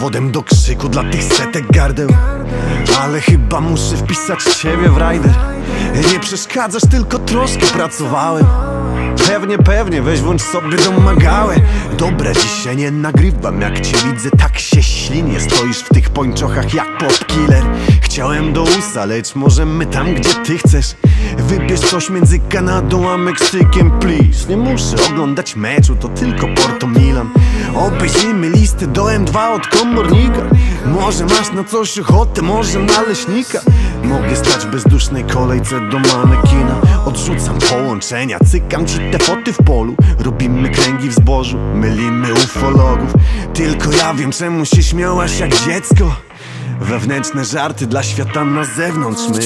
powodem do krzyku dla tych setek gardeł. Ale chyba muszę wpisać ciebie w rider. Nie przeszkadzasz, tylko troszkę pracowałem. Pewnie, weź włącz sobie domagałę. Dobra, dzisiaj nie nagrywam, jak cię widzę tak się ślinię. Stoisz w tych pończochach jak popkiller. Chciałem do USA, lecz możemy tam, gdzie ty chcesz. Wybierz coś między Kanadą a Meksykiem, please. Nie muszę oglądać meczu, to tylko Porto Milan. Obejrzyjmy listy do M2 od komornika. Może masz na coś ochotę, może na leśnika. Mogę stać w bezdusznej kolejce do manekina. Odrzucam połączenia, cykam ci te foty w polu. Robimy kręgi w zbożu, mylimy ufologów. Tylko ja wiem, czemu się śmiałaś jak dziecko. Wewnętrzne żarty dla świata na zewnątrz my.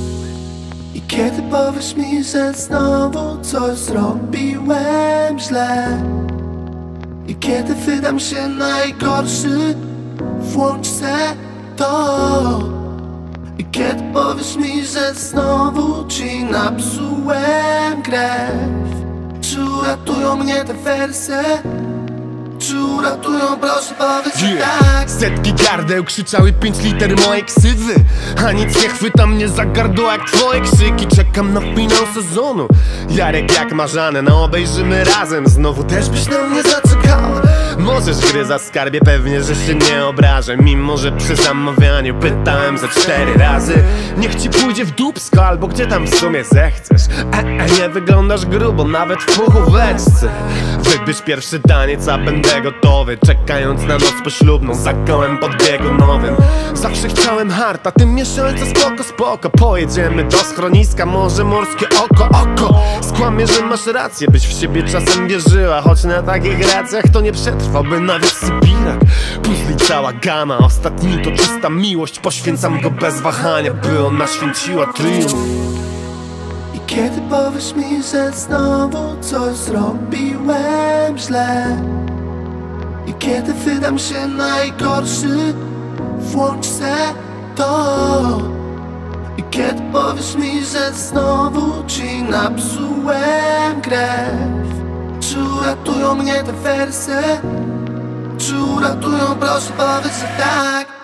I kiedy powiesz mi, że znowu coś zrobiłem źle, i kiedy wydam się najgorszy, włącz se to. I kiedy powiesz mi, że znowu ci napsułem krew, czy uratują mnie te wersy? Czy uratują, proszę powiedz tak. Setki gardeł krzyczały 5 liter mojej ksywy, a nic nie chwyta mnie za gardło jak twoje krzyki. Czekam na finał sezonu, Jarek jak marzane, no obejrzymy razem. Znowu też byś na mnie zaczekała. Możesz gryza skarbie, pewnie, że się nie obrażę. Mimo, że przy zamawianiu pytałem ze 4 razy. Niech ci pójdzie w dupsko, albo gdzie tam w sumie zechcesz. Nie wyglądasz grubo, nawet w puchóweczce. Wybierz pierwszy taniec, a będę gotowy. Czekając na noc poślubną, za kołem podbiegunowym. Zawsze chciałem harta, tym mieszalca spoko. Pojedziemy do schroniska, może morskie oko. Skłamię, że masz rację, byś w siebie czasem wierzyła. Choć na takich racjach to nie przetrwałby nawet Sybirak. Puzli cała gama, ostatni to czysta miłość. Poświęcam go bez wahania, by ona święciła triumf. I kiedy powiesz mi, że znowu coś zrobiłem źle, i kiedy wydam się najgorszy, włącz se to. I kiedy powiesz mi, że znowu ci napsułem krew, czy uratują mnie te wersy? Czy uratują, proszę powiedz, że tak.